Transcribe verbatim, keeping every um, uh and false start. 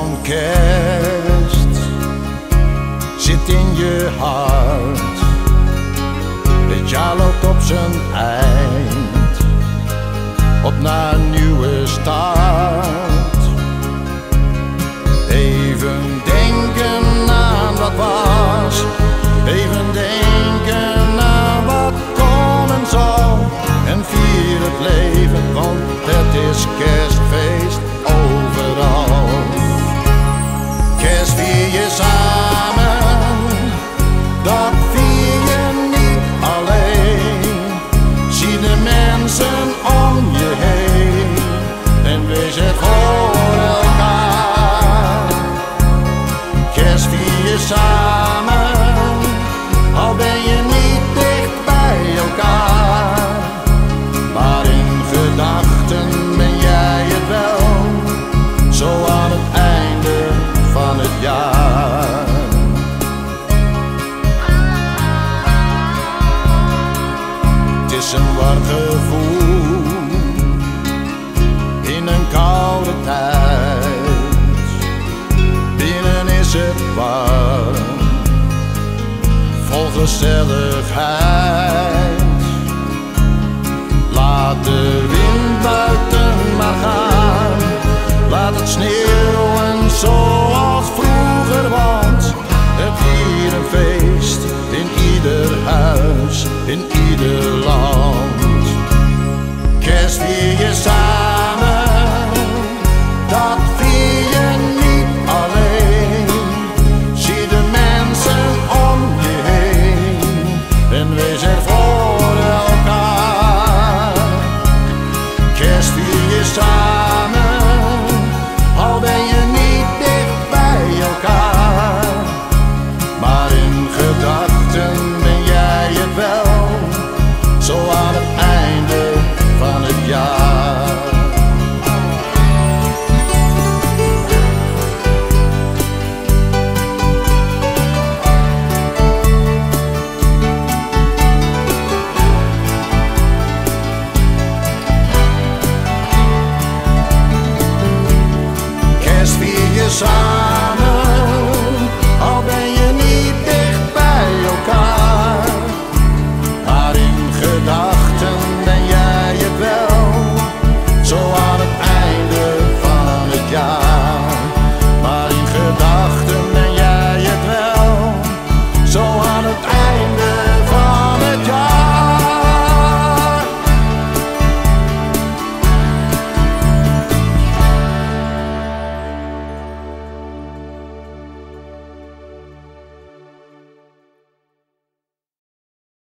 van kerst zit in je hart. Het jaar loopt op zijn eind, op naar een nieuwe start. Even denken aan wat was, even denken aan wat komen zal. En vier het leven, want het is kerstfeest overal. Kerst vier je samen, dat vier je niet alleen. Zie de mensen om je heen en wees er voor elkaar. Kerst vier je samen, al ben je niet dicht bij elkaar. Maar in gedachten ben jij het wel, zo aan het einde van het jaar. Het is een warm gevoel in een koude tijd. Binnen is het warm, vol gezelligheid. Laat de wind buiten maar gaan, laat het sneeuwen zoals vroeger, want het viert een feest in ieder huis, in ieder land. Kerst